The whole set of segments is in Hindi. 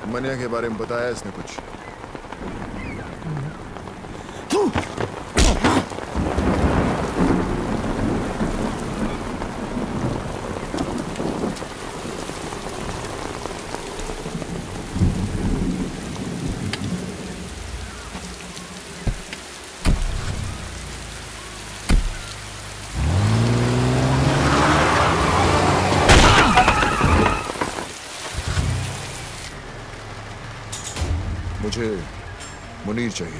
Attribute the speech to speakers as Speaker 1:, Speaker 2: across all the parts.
Speaker 1: मनिया के बारे में बताया इसने कुछ? मुझे मुनीर चाहिए।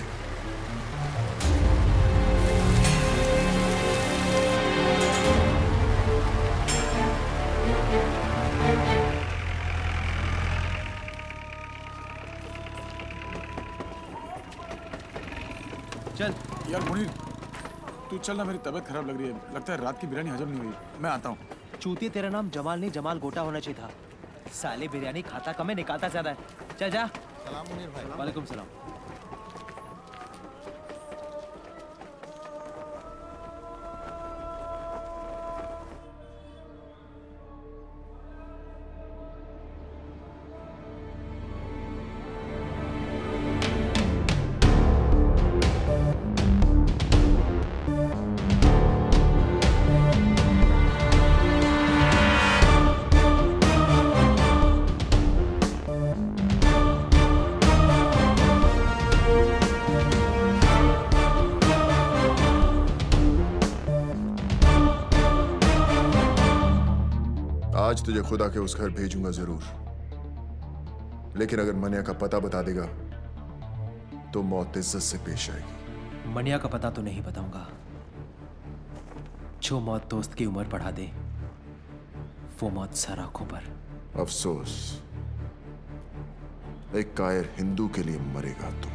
Speaker 2: चल
Speaker 3: यार मुनीर, तू चल ना, मेरी तबीयत खराब लग रही है। लगता है रात की बिरयानी हजम नहीं हुई। मैं आता हूँ।
Speaker 2: चूतिया, तेरा नाम जमाल नहीं जमाल गोटा होना चाहिए था। साले बिरयानी खाता कम है, निकालता ज्यादा है। चल जा।
Speaker 4: सलाम मुनीर भाई।
Speaker 2: वालेकुम सलाम।
Speaker 1: आज तुझे खुदा के उस घर भेजूंगा जरूर, लेकिन अगर मनिया का पता बता देगा तो मौत इज्जत से पेश आएगी।
Speaker 2: मनिया का पता तो नहीं बताऊंगा। जो मौत दोस्त की उम्र बढ़ा दे वो मौत सर आंखों पर।
Speaker 1: अफसोस, एक कायर हिंदू के लिए मरेगा तू।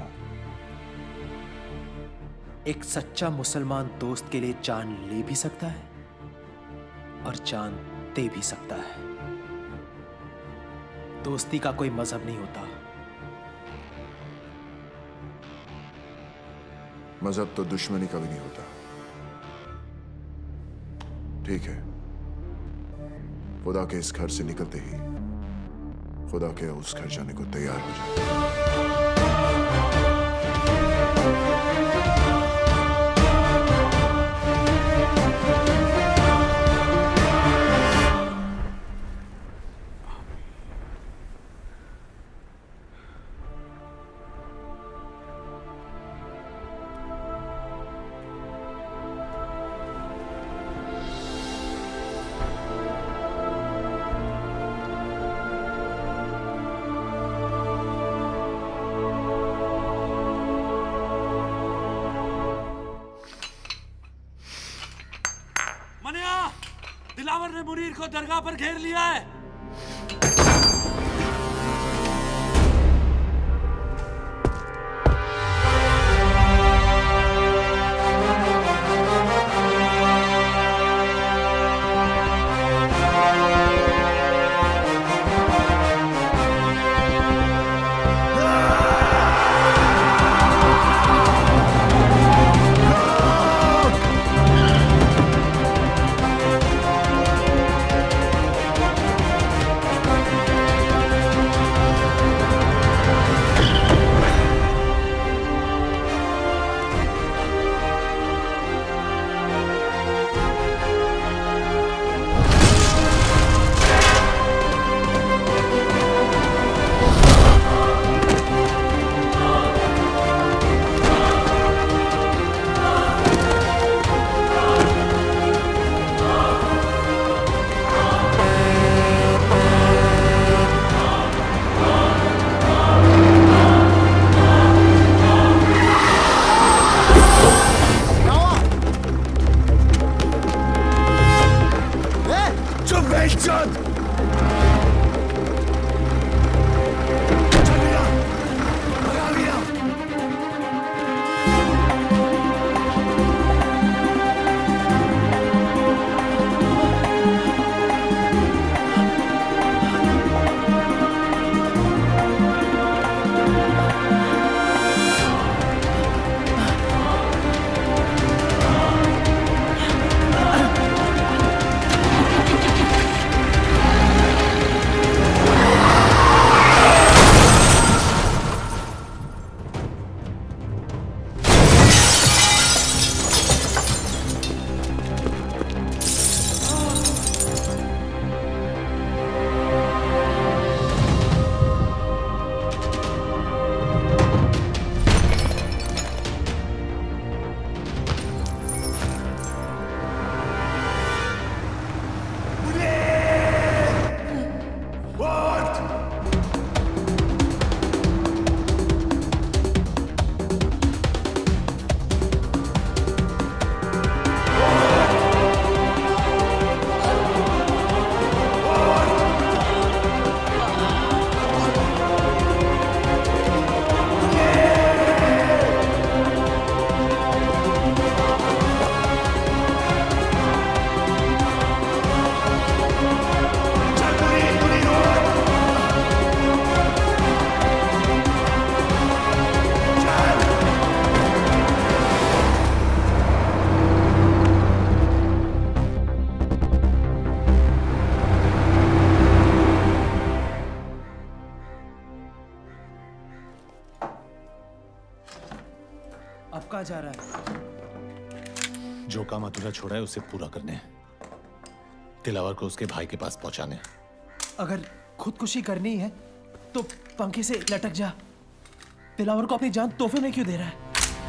Speaker 2: एक सच्चा मुसलमान दोस्त के लिए जान ले भी सकता है और जान दे भी सकता है। दोस्ती का कोई मजहब नहीं होता।
Speaker 1: मजहब तो दुश्मनी का भी नहीं होता। ठीक है, खुदा के इस घर से निकलते ही खुदा के उस घर जाने को तैयार हो जाए।
Speaker 5: दिलावर ने मुनीर को दरगाह पर घेर लिया है।
Speaker 2: कहाँ जा रहा है?
Speaker 4: जो काम अधूरा छोड़ा है उसे पूरा करने, दिलावर को उसके भाई के पास पहुंचाने।
Speaker 2: अगर खुदकुशी करनी है तो पंखे से लटक जा। दिलावर को अपनी जान तोहफे में क्यों दे रहा है?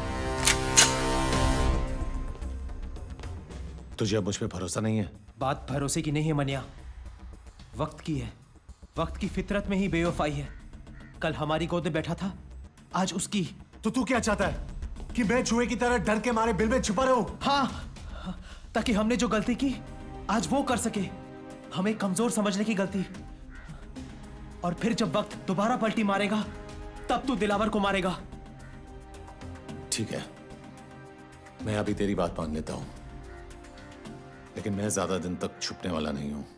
Speaker 4: तुझे अब मुझ पे भरोसा नहीं है?
Speaker 2: बात भरोसे की नहीं है मनिया, वक्त की है। वक्त की फितरत में ही बेवफाई है। कल हमारी गोद में बैठा था, आज उसकी।
Speaker 4: तो तू क्या चाहता है कि मैं चूहे की तरह डर के मारे बिल में छुपा रहूं?
Speaker 2: हाँ, ताकि हमने जो गलती की आज वो कर सके। हमें कमजोर समझने की गलती। और फिर जब वक्त दोबारा पलटी मारेगा तब तू दिलावर को मारेगा।
Speaker 4: ठीक है, मैं अभी तेरी बात मान लेता हूं, लेकिन मैं ज्यादा दिन तक छुपने वाला नहीं हूं।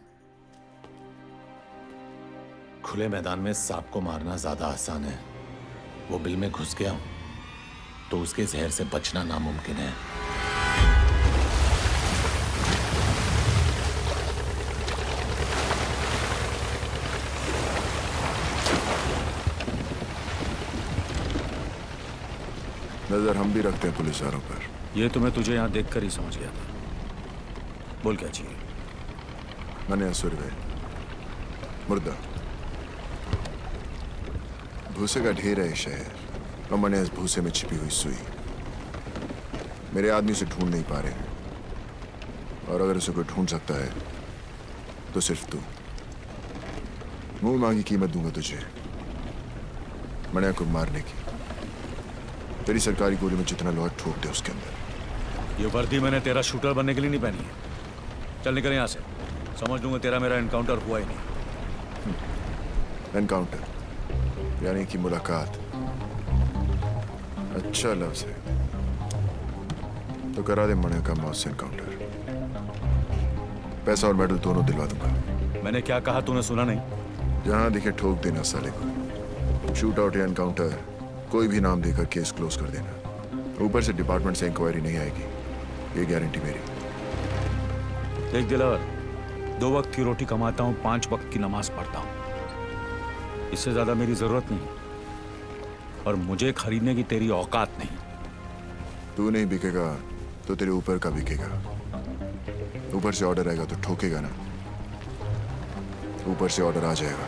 Speaker 4: खुले मैदान में सांप को मारना ज्यादा आसान है। वो बिल में घुस गया तो उसके जहर से बचना नामुमकिन है।
Speaker 1: नजर हम भी रखते हैं पुलिस वालों पर।
Speaker 3: ये तो मैं तुझे यहाँ देखकर ही समझ गया था। बोल क्या चाहिए?
Speaker 1: मैंने सुरवे मुर्दा भूसे का ढेर है शहर, और मैंने इस भूसे में छिपी हुई सुई। मेरे आदमी से ढूंढ नहीं पा रहे हैं, और अगर उसे कोई ढूंढ सकता है तो सिर्फ तू। मुंह मांगी कीमत दूंगा तुझे मनिया को मारने की। तेरी सरकारी गोली में जितना लोहा ठोक दे उसके अंदर।
Speaker 3: ये वर्दी मैंने तेरा शूटर बनने के लिए नहीं पहनी है। चल निकल यहाँ से, समझ लूंगा तेरा मेरा एनकाउंटर हुआ ही नहीं।
Speaker 1: एनकाउंटर यानी कि मुलाकात। अच्छा लफ्ज है, तो करा दे मनिया का मौत से एनकाउंटर। पैसा और मेडल दोनों दिलवा दूंगा।
Speaker 3: मैंने क्या कहा तूने सुना नहीं?
Speaker 1: जहां दिखे ठोक देना साले को। शूट आउट या एनकाउंटर कोई भी नाम देकर केस क्लोज कर देना। ऊपर से डिपार्टमेंट से इंक्वायरी नहीं आएगी, ये गारंटी मेरी।
Speaker 3: देख दिलावर, 2 वक्त की रोटी कमाता हूँ, 5 वक्त की नमाज पढ़ता हूँ। इससे ज्यादा मेरी जरूरत नहीं, और मुझे खरीदने की तेरी औकात नहीं।
Speaker 1: तू नहीं बिकेगा तो तेरे ऊपर का बिकेगा। ऊपर से ऑर्डर आएगा तो ठोकेगा ना। ऊपर से ऑर्डर आ जाएगा।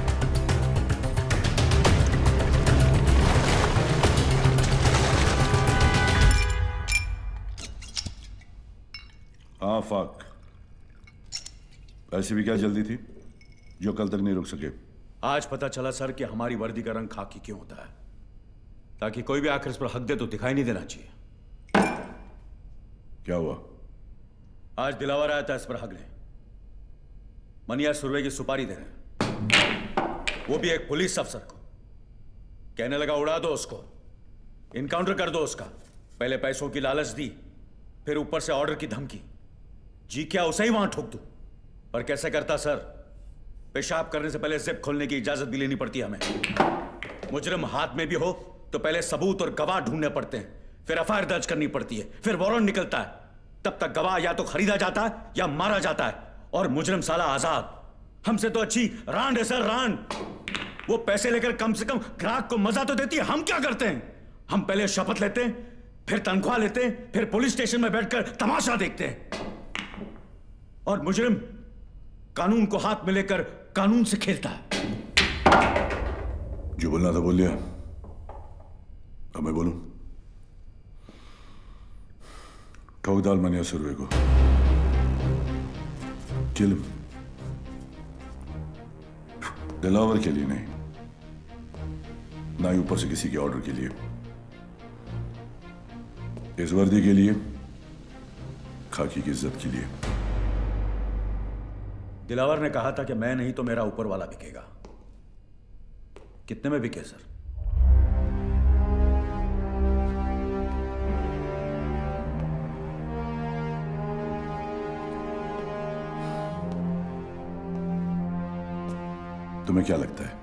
Speaker 6: हाँ फाक, ऐसी भी क्या जल्दी थी जो कल तक नहीं रुक सके?
Speaker 3: आज पता चला सर कि हमारी वर्दी का रंग खाकी क्यों होता है, ताकि कोई भी आखिर इस पर हक दे तो दिखाई नहीं देना चाहिए।
Speaker 6: क्या हुआ?
Speaker 3: आज दिलावर आया था इस पर हक ले। मनिया सुरवे की सुपारी दे रहे हैं, वो भी एक पुलिस अफसर को। कहने लगा उड़ा दो उसको, इनकाउंटर कर दो उसका। पहले पैसों की लालच दी, फिर ऊपर से ऑर्डर की धमकी। जी क्या उसे ही वहां ठोक दूं? पर कैसे करता सर? पेशाब करने से पहले जिप खोलने की इजाजत भी लेनी पड़ती है हमें। मुजरिम हाथ में भी हो तो पहले सबूत और गवाह ढूंढने पड़ते हैं, फिर एफआईआर दर्ज करनी पड़ती है, फिर वारंट निकलता है। तब तक गवाह या तो खरीदा जाता है या मारा जाता है, और मुजरिम साला आजाद। हमसे तो अच्छी रांड है सर, रांड। वो पैसे लेकर कम से कम ग्राहक को मजा तो देती है। हम क्या करते हैं? हम पहले शपथ लेते हैं, फिर तनख्वाह लेते हैं, फिर पुलिस स्टेशन में बैठकर तमाशा देखते हैं। और मुजरिम कानून को हाथ में लेकर कानून से खेलता है।
Speaker 6: जो बोलना था बोल लिया, अब मैं बोलूं? ठोक डाल मनिया सुरवे को। किल दिलावर के लिए नहीं, ना ही ऊपर से किसी के ऑर्डर के लिए। इस वर्दी के लिए, खाकी की इज्जत के लिए।
Speaker 3: दिलावर ने कहा था कि मैं नहीं तो मेरा ऊपर वाला बिकेगा। कितने में बिके सर?
Speaker 6: तुम्हें क्या लगता है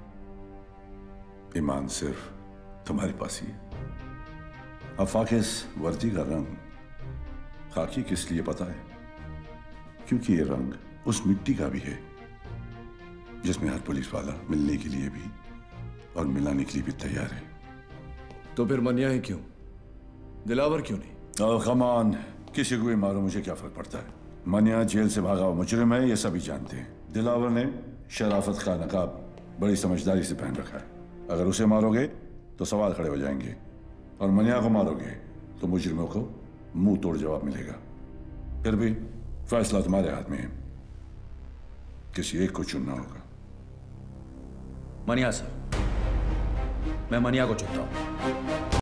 Speaker 6: ईमान सिर्फ तुम्हारे पास ही है? आफाक, इस वर्दी का रंग खाकी किस लिए पता है? क्योंकि ये रंग उस मिट्टी का भी है जिसमें हर पुलिस वाला मिलने के लिए भी और मिलाने के लिए भी तैयार है।
Speaker 7: तो फिर मनिया ही क्यों? दिलावर क्यों नहीं?
Speaker 6: कमान, किसी को भी मारो, मुझे क्या फर्क पड़ता है। मनिया जेल से भागा हुआ मुजरिम है, ये सभी जानते हैं। दिलावर ने शराफत का नकाब बड़ी समझदारी से पहन रखा है। अगर उसे मारोगे तो सवाल खड़े हो जाएंगे, और मनिया को मारोगे तो मुजरिमों को मुंह तोड़ जवाब मिलेगा। फिर भी फैसला तुम्हारे हाथ में है, किसी एक को चुनना होगा।
Speaker 3: मनिया सर, मैं मनिया को चुनता हूं।